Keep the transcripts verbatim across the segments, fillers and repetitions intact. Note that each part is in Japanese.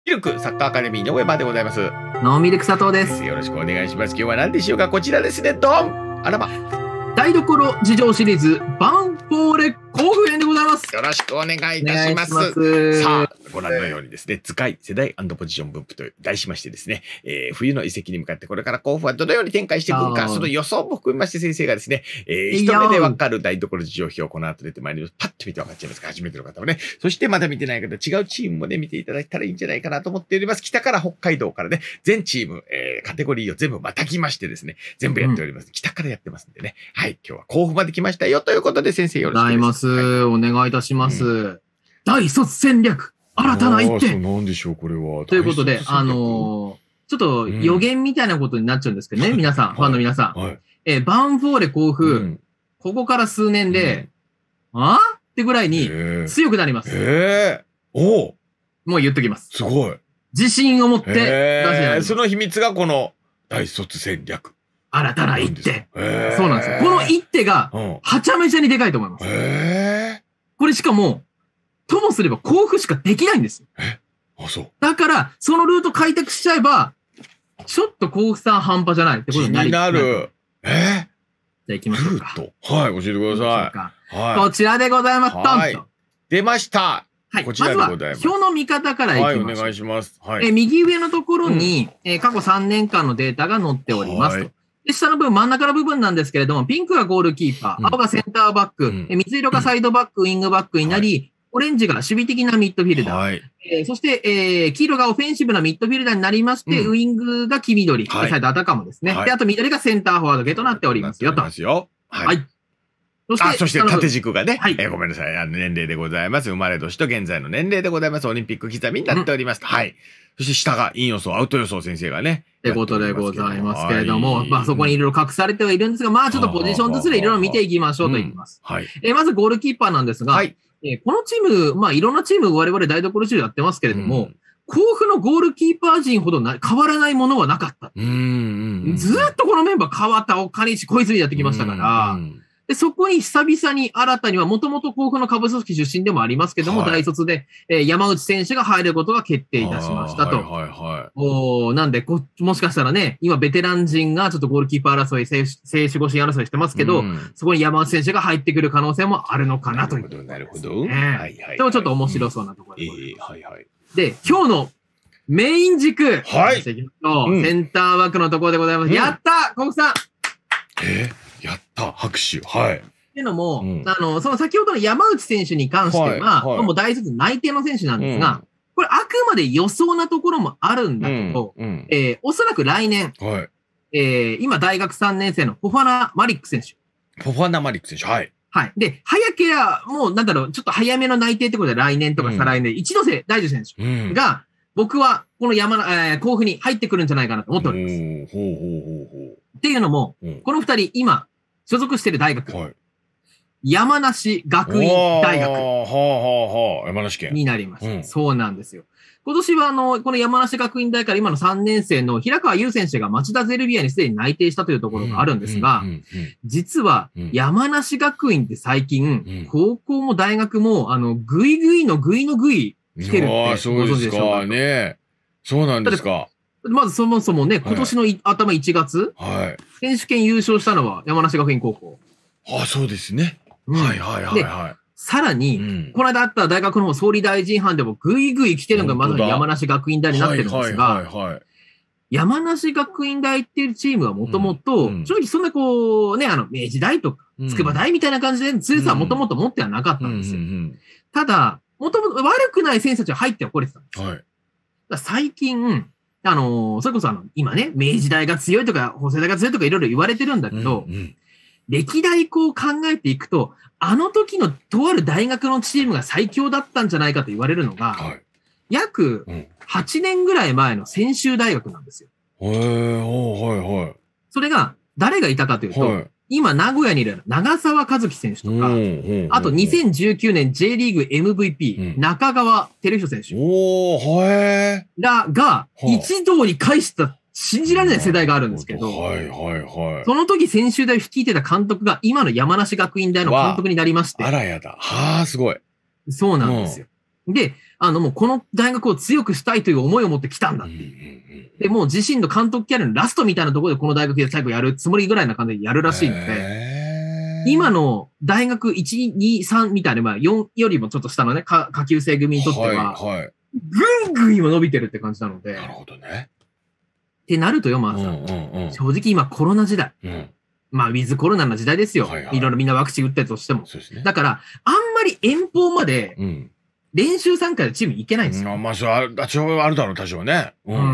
ミルクサッカーアカデミーの上場でございます。 ノーミルク佐藤です。 よろしくお願いします。今日は何でしょうか。こちらですね。ドン。あらま。 台所事情シリーズバンフォーレ甲府編でございます。 よろしくお願いいたします。ますさあ、ご覧のようにですね、図解世代&ポジション分布と題しましてですね、えー、冬の移籍に向かってこれから甲府はどのように展開していくのか、その予想も含めまして先生がですね、えー、一目でわかる台所事情表をこの後出てまいります。パッと見てわかっちゃいますか、初めての方はね。そしてまだ見てない方、違うチームもね、見ていただいたらいいんじゃないかなと思っております。北から北海道からね、全チーム、えー、カテゴリーを全部またぎましてですね、全部やっております。うん、北からやってますんでね。はい、今日は甲府まで来ましたよということで先生よろしくお願いします。 お願いいたします。うん、大卒戦略新たな一手。 なんでしょうこれは。 ということで、あのー、ちょっと予言みたいなことになっちゃうんですけどね、うん、皆さん、はい、ファンの皆さん。はい、えー、バンフォーレ甲府、うん、ここから数年で、うん、あってぐらいに強くなります。 えー、おもう言っときます。 すごい。 自信を持って出してやる。 その秘密がこの大卒戦略。 新たな一手。そうなんですよ。この一手が、はちゃめちゃにでかいと思います。これしかも、ともすれば甲府しかできないんですよ。 えあ、そう。 だから、そのルート開拓しちゃえば、ちょっと甲府さん半端じゃないってことになり気になる。えー、じゃあ行きましょうか。 はい、教えてください。 はい。こちらでございます。ドンと。 出ました。 はい。まずは、表の見方からいきましょう。 はい、お願いします。はい。 え、右上のところに、うん、え、過去さんねんかんのデータが載っておりますと。で、下の部分、真ん中の部分なんですけれども、ピンクがゴールキーパー、うん、青がセンターバック、うん、水色がサイドバック、ウィングバックになり、はい、オレンジが守備的なミッドフィルダー。はい、えー、そして、えー、黄色がオフェンシブなミッドフィルダーになりまして、うん、ウィングが黄緑、はい、サイドアタカムですね、はい。で、あと緑がセンターフォワード系となっておりますよと。 ますよ。 はい。はい、 そして、あ、そして縦軸がね、はい、えー、ごめんなさい、あの年齢でございます。生まれ年と現在の年齢でございます。オリンピック刻みになっております。うん、はい。そして下がイン予想、アウト予想先生がね。 ってことでございますけれども、はい、まあそこにいろいろ隠されてはいるんですが、まあちょっとポジションずつでいろいろ見ていきましょうと言います。うん、はい。えー、まずゴールキーパーなんですが、はい、えー、このチーム、まあいろんなチーム我々台所中やってますけれども、うん、甲府のゴールキーパー陣ほどな変わらないものはなかった。うんずーっとこのメンバー川田、岡西、小泉やってきましたから、で、そこに久々に新たには、もともと甲府の下部組織出身でもありますけども、はい、大卒で、えー、山内選手が入ることが決定いたしましたと。はいはいはい。おなんでこ、もしかしたらね、今ベテラン陣がちょっとゴールキーパー争い、選手護身争いしてますけど、うん、そこに山内選手が入ってくる可能性もあるのかなという、ね。なるほど、なるほど。はいはい、はい。でもちょっと面白そうなところで、うん。えー、はいはい。で、今日のメイン軸。はい。うん、センターバックのところでございます。うん、やった甲府さんえー、やった拍手。はい。 っていうのも、うん、あの、その先ほどの山内選手に関しては、はいはい、もう大卒内定の選手なんですが、うん、これあくまで予想なところもあるんだけど、うんうん、えー、おそらく来年、はい、えー、今大学さんねん生のフォファナ・マリック選手。 フォファナ・マリック選手、はい。 はい。で、早ければ、もうなんだろう、ちょっと早めの内定ってことで来年とか再来年、うん、一ノ瀬大樹選手が、うん、僕はこの山、えー、甲府に入ってくるんじゃないかなと思っております。ほうほうほうほうっていうのも、うん、この二人今、所属している大学。はい、山梨学院大学になります。うん、そうなんですよ。今年はあの、この山梨学院大から今のさんねん生の平川優選手が町田ゼルビアにすでに内定したというところがあるんですが、実は山梨学院って最近、うん、高校も大学もあの、ぐいぐいのぐいのぐい来てるってご存知でしょうかね。そうなんですか。 まずそもそもね、今年の、はい、頭いちがつ、はい、選手権優勝したのは山梨学院高校。 ああ、そうですね。うん、はいはいはいはい。 さらに、うん、この間あった大学の方総理大臣班でもぐいぐい来てるのがまさに山梨学院大になってるんですが、山梨学院大っていうチームはもともと、正直そんなこう、ね、あの、明治大とか、筑波大みたいな感じで強さはもともと持ってはなかったんですよ。ただ、もともと悪くない選手たちは入ってはこれてたんですよ。はい、だ最近、あのー、それこそあの、今ね、明治大が強いとか、法政大が強いとかいろいろ言われてるんだけど、うんうん、歴代こう考えていくと、あの時のとある大学のチームが最強だったんじゃないかと言われるのが、はい、約はちねんぐらい前の専修大学なんですよ。へー、はいはい。それが、誰がいたかというと、はい、今名古屋にいる長澤和樹選手とか、あとにせんじゅうきゅうねん J リーグ エムブイピー、うん、中川照人選手らが一堂に会した信じられない世代があるんですけど、はいはいはい、その時専修大を率いてた監督が今の山梨学院大の監督になりまして。 あらやだ。はあ、すごい。 そうなんですよ。で、 あの、もうこの大学を強くしたいという思いを持って来たんだっていう。で、もう自身の監督キャリアのラストみたいなところでこの大学で最後やるつもりぐらいな感じでやるらしいので、今の大学いち、に、さんみたいな、まあよんよりもちょっと下のね、下級生組にとっては、はいはい、ぐんぐん今伸びてるって感じなので。 なるほどね。 ってなるとよ、まあさ、うんうんうん、正直今コロナ時代。うんまあ、ウィズコロナの時代ですよ。はいはい、いろいろみんなワクチン打ってるとしても。そうですね。だから、あんまり遠方まで、練習参加でチーム行けないんですよ。 うん、まあ、それは、多少あるだろう、多少ね。うん。うん、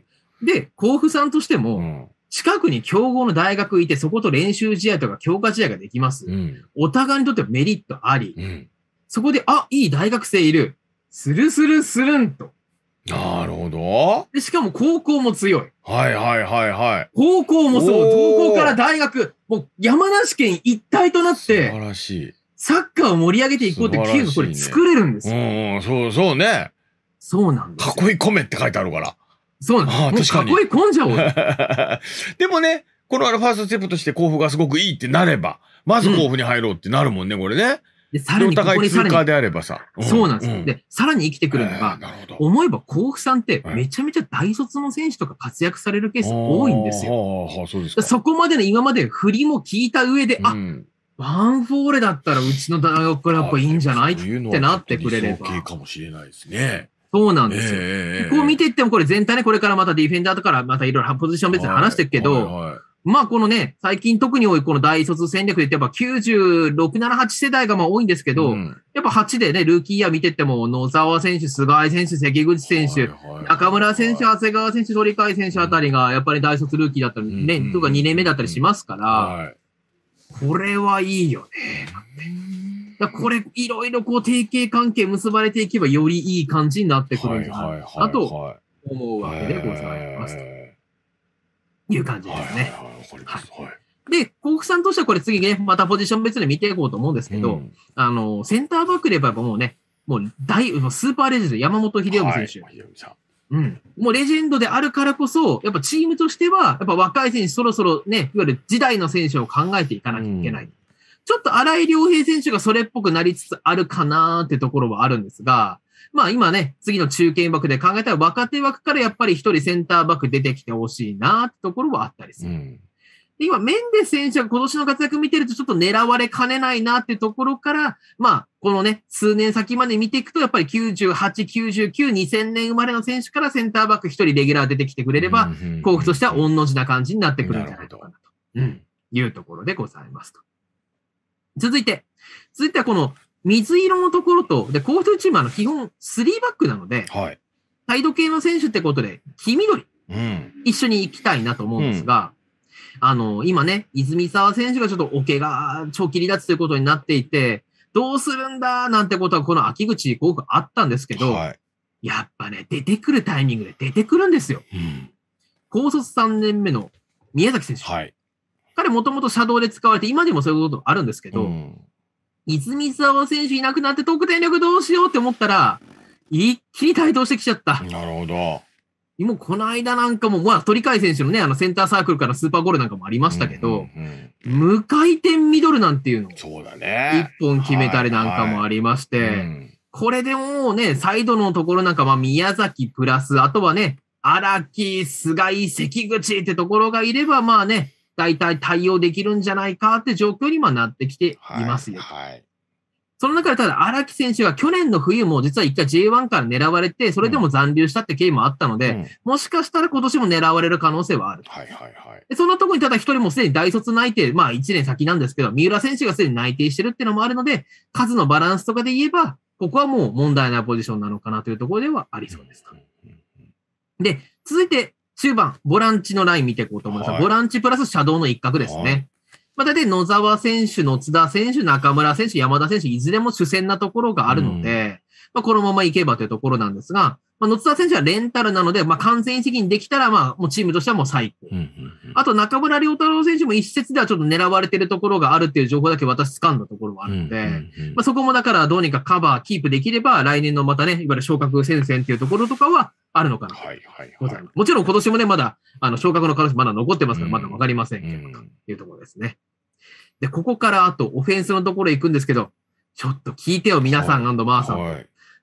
で、甲府さんとしても、うん、近くに強豪の大学いて、そこと練習試合とか強化試合ができます。うん、お互いにとってメリットあり。うん、そこで、あ、いい大学生いる。スルスルスルンと。 なるほど。 で、しかも高校も強い。 はいはいはいはい。 高校もそう。高校から大学、もう山梨県一体となって、 素晴らしい。 サッカーを盛り上げていこうってチームがこれ作れるんですよ。 ね、うん、そうそうね。 そうなんですよ。囲い込めって書いてあるから。 そうなんです。もう囲い込んじゃおう。 でもね、このファーストステップとして甲府がすごくいいってなれば、まず甲府に入ろうってなるもんね、うん、これね。 で、さらにここにさらに。 お互い通過であればさ。 うん、そうなんですよ、うん。で、さらに生きてくるのが、思えば甲府さんってめちゃめちゃ大卒の選手とか活躍されるケース多いんですよ。 ああ、そうですか。 そこまでの今まで振りも聞いた上で、うん、あ、ワンフォーレだったらうちの大学からやっぱいいんじゃないってなってくれれば。 かもしれないですね。 そうなんですよ。えー、こう見ていってもこれ全体ね、これからまたディフェンダーとからまたいろいろポジション別に話してるけど、はいはいはい、まあこのね、最近特に多いこの大卒戦略で言ってやっぱきゅうじゅうろく、なな、はち世代がまあ多いんですけど、うん、やっぱはちでね、ルーキーイヤー見てっても野沢選手、菅井選手、関口選手、はいはいはい、中村選手、長谷川選手、鳥海選手あたりがやっぱり大卒ルーキーだったりね、うん、とかにねんめだったりしますから、はい、これはいいよね。だこれいろいろこう提携関係結ばれていけばよりいい感じになってくるんじゃないかなと思うわけでございます。いう感じですね。で、甲府さんとしてはこれ次ね、またポジション別で見ていこうと思うんですけど、うん、あの、センターバックで言えばもうね、もう大、スーパーレジェンド、山本秀夫選手。はい、うん。もうレジェンドであるからこそ、やっぱチームとしては、やっぱ若い選手そろそろね、いわゆる時代の選手を考えていかなきゃいけない。うん、ちょっと荒井良平選手がそれっぽくなりつつあるかなーってところはあるんですが、まあ今ね、次の中堅枠で考えたら若手枠からやっぱり一人センターバック出てきてほしいなってところはあったりする。うん、で今、メンデス選手が今年の活躍見てるとちょっと狙われかねないなってところから、まあこのね、数年先まで見ていくとやっぱりきゅうじゅうはち、きゅうじゅうきゅう、にせんねん生まれの選手からセンターバック一人レギュラー出てきてくれれば、甲府としては御の字な感じになってくるんじゃないかなと、うん、いうところでございますと。続いて、続いてはこの水色のところと、で、甲府チームは基本スリーバックなので、はい、サイド系の選手ってことで、黄緑、うん、一緒に行きたいなと思うんですが、うん、あの、今ね、泉沢選手がちょっとお怪我、長期離脱ということになっていて、どうするんだなんてことはこの秋口甲府あったんですけど、はい、やっぱね、出てくるタイミングで出てくるんですよ。うん、高卒さんねんめの宮崎選手。はい、彼もともとシャドウで使われて、今でもそういうことあるんですけど、うん、泉沢選手いなくなって得点力どうしようって思ったら、一気に台頭してきちゃった。 なるほど。 もうこの間なんかも、まあ、鳥海選手のね、あのセンターサークルからスーパーゴールなんかもありましたけど、うんうんうん、無回転ミドルなんていうのを、 そうだね。 一本決めたりなんかもありまして、はいはいうん、これでもうね、サイドのところなんか、まあ、宮崎プラス、あとはね、荒木、菅井、関口ってところがいれば、まあね、大体対応できるんじゃないかって状況にもなってきていますよ。はいはい、その中でただ荒木選手は去年の冬も実は一回 ジェイワン から狙われて、それでも残留したって経緯もあったので、うん、もしかしたら今年も狙われる可能性はある。はいはいはい、でそのところにただ一人もすでに大卒内定、まあいちねん先なんですけど、三浦選手がすでに内定してるっていうのもあるので、数のバランスとかで言えば、ここはもう問題ないポジションなのかなというところではありそうです。で、続いて、中盤、ボランチのライン見ていこうと思います。はい、ボランチプラスシャドウの一角ですね。はい、まあ、大体野沢選手、野津田選手、中村選手、山田選手、いずれも主戦なところがあるので、うん、まあ、このままいけばというところなんですが、まあ、野津田選手はレンタルなので、まあ、完全移籍にできたら、まあ、もうチームとしてはもう最高。うんうんうん、あと、中村良太郎選手も一説ではちょっと狙われているところがあるっていう情報だけ私掴んだところはあるので、うんうんうん、まあ、そこもだからどうにかカバー、キープできれば、来年のまたね、いわゆる昇格戦線っていうところとかは、あるのかな。はいはいはい。もちろん今年もね、まだ、あの、昇格の可能性まだ残ってますから、まだわかりませんけど、というところですね。で、ここからあと、オフェンスのところ行くんですけど、ちょっと聞いてよ、皆さん、アンドマーさん。はい、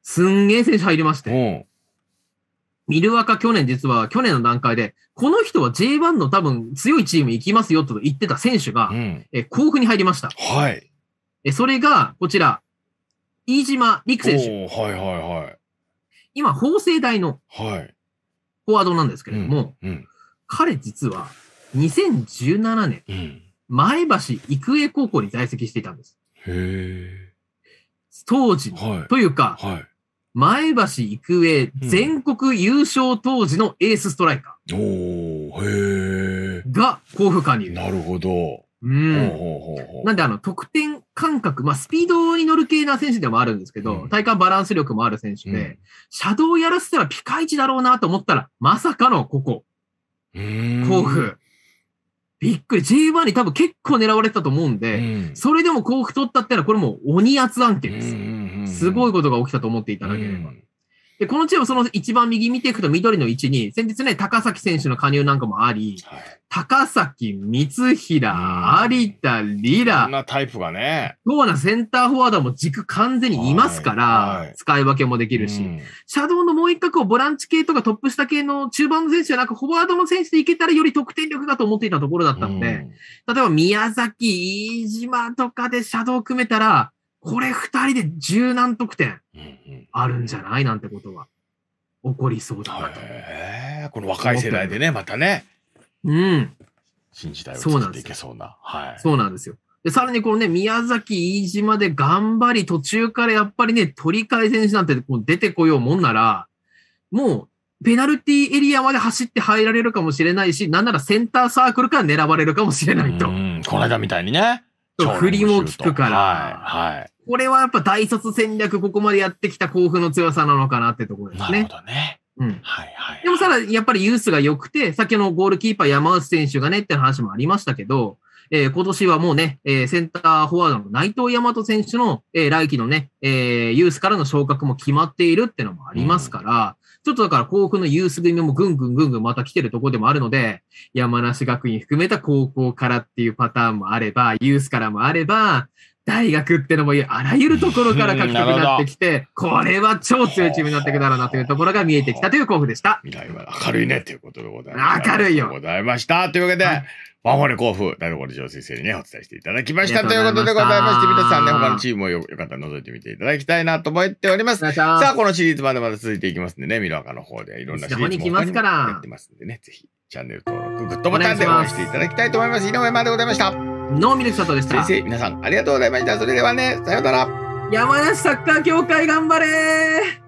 すんげえ選手入りましうて。 ん。 ミルワカ去年実は去年の段階で、この人は ジェイワン の多分強いチーム行きますよと言ってた選手が、 うん。 え甲府に入りました。 はい。 えそれが、こちら、飯島陸選手。 おーはいはいはい。 今、法政大のはい。 フォワードなんですけれども、 うん。 彼実はにせんじゅうななねん、 うん。 前橋育英高校に在籍していたんです。 へえ。 当時、 はい。 というか、 はい。 前橋育英全国優勝当時のエースストライカおー、へーが甲府加入。 え。なるほど。 う。 ほうんほうほうほう。 なんで、あの、得点感覚、まあ、スピードに乗る系な選手でもあるんですけど、 うん体幹バランス力もある選手で、 うんシャドウやらせたらピカイチだろうなと思ったら、まさかのここ、 うーん甲府。びっくり。ジェイワン に多分結構狙われてたと思うんうで、 ん。 それでも甲府取ったってのは、これもう鬼圧案件です。すごいいことが起きたと思っていただければ。 うんで、このチームその一番右見ていくと緑の位置に、先日ね、高崎選手の加入なんかもあり、 はい。 高崎、光平、 うん有田、リこんラ、 なタイプがね。 そうなセンターフォワードも軸完全にいますから、 はいはい使い分けもできるし、 うんシャドウのもう一角をボランチ系とかトップ下系の中盤の選手じゃなく、フォワードの選手でいけたらより得点力だと思っていたところだったので、例えば宮崎、飯島とかでシャドウ組めたら、これ二人で十何得点うんうんあるんじゃないなんてことは起こりそうだなと。 へえこの若い世代でね、またね、 うん。 新時代を作っていけそうな。はい。 そうなんですよ。で、さらにこのね、宮崎、飯島で頑張り、途中からやっぱりね、取り替え選手なんてこう出てこようもんなら、もう、ペナルティエリアまで走って入られるかもしれないし、なんならセンターサークルから狙われるかもしれないとう。んこの間みたいにね。 振りも効くからはい。はい。 これはやっぱ大卒戦略、ここまでやってきた甲府の強さなのかなってところですねなるほ。どね。 うん。 はいはい。 でもさらにやっぱりユースが良くて、先ほどのゴールキーパー山内選手がねって話もありましたけど、えー今年はもうね、えーセンターフォワードの内藤大和選手の、えー来季のね、えーユースからの昇格も決まっているってのもありますから、ちょっとだから甲府のユース組もぐんぐんぐんぐんまた来てるところでもあるので、山梨学院含めた高校からっていうパターンもあれば、ユースからもあれば、大学ってのもあらゆるところから獲得になってきて、これは超強いチームになっていくだろうなというところが見えてきたという甲府でした。 未来は明るいねということでございます。 明るいよありがとうございました。というわけで、 はいワンフォーレ甲府、大所上先生にね、お伝えしていただきました。 ありがということとうございましたでございまして、皆さんね、他のチームもよよかったら覗いてみていただきたいなと思っております。 お願いしますさあ、このシリーズまでまだ続いていきますんでね、ミラカの方でいろんなシリーズもいつでもに来ますから他にもやってますんでね、ぜひチャンネル登録、グッドボタンで応援していただきたいと思います。井上までございました。 ノーミルク佐藤でした。 先生、皆さんありがとうございました。それではね、さようなら。 山梨サッカー協会頑張れー